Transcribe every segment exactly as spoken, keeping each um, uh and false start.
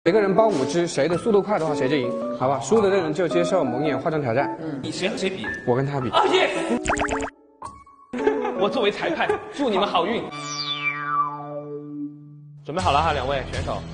每个人包五支，谁的速度快的话谁就赢，好吧？输的那人就接受蒙眼化妆挑战。 嗯，你谁和谁比？ 我跟他比。 啊耶！我作为裁判，祝你们好运。准备好了哈，两位选手。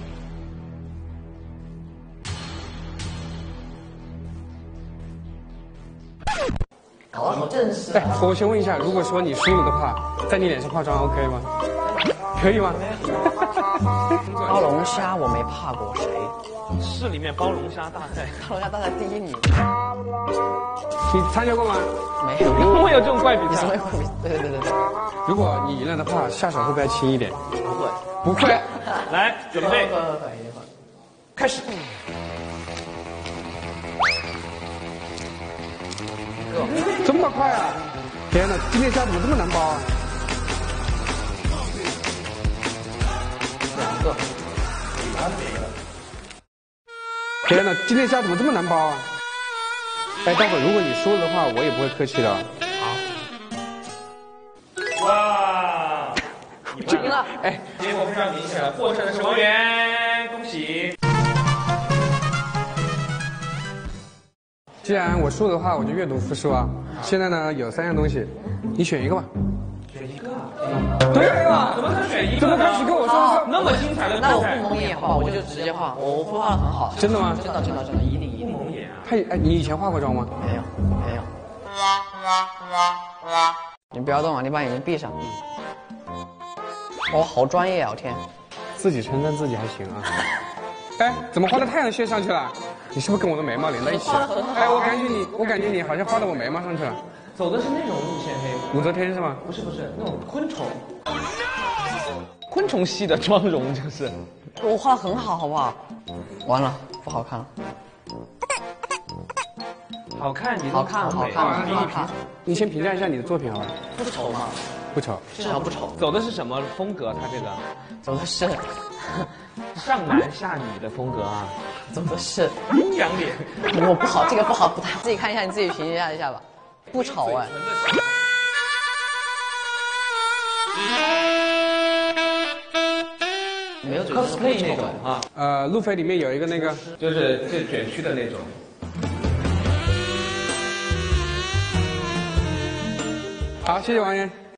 搞得好正式、啊。 哎，我先问一下，如果说你输了的话，在你脸上化妆 OK 吗？可以吗？ 包龙虾我没怕过谁。 市里面包龙虾大赛， 包龙虾大赛第一名。 你参加过吗？ 没有。 会有这种怪比赛？ 会会对对对对对。 如果你赢了的话，下手会不会轻一点？ 不会。 不会。 来，准备，开始。 这么快啊！天哪，今天虾怎么这么难包啊？ 两个。 天哪，今天虾怎么这么难包啊？哎，待会如果你输了的话，我也不会客气的。 好。哇！ 赢了！ 哎，结果非常明显了，获胜的是王源，恭喜！ 既然我输的话，我就阅读复述啊。现在呢有三样东西，你选一个吧。 选一个？ 对啊， 怎么能选一个？ 怎么开始跟我说那么精彩的比赛？ 那我不蒙眼画，我就直接画，我我会画的很好。 真的吗？ 真的真的真的，一定一定。 不蒙眼啊？ 他哎，你以前化过妆吗？ 没有没有。你不要动啊，你把眼睛闭上。我好专业啊！我天， 自己称赞自己还行啊。哎，怎么画的太阳穴上去了？你是不是跟我的眉毛连在一起了？哎，我感觉你，我感觉你好像画到我眉毛上去了。 走的是那种路线，嘿。 武则天是吗？ 不是不是，那种昆虫。昆虫系的妆容就是。 我画的很好，好不好？完了，不好看了。 好看，你好看，好看，好看。 你先评价一下你的作品好吧？ 不丑吗？ 不丑， 至少不丑。 走的是什么风格？他这个走的是上男下女的风格啊， 走的是阴阳脸。 我不好，这个不好，不太。自己看一下，你自己评价一下吧。不丑哎。没有 cosplay 那种啊。 呃，路飞里面有一个那个， 就是最卷曲的那种。 好，谢谢王源。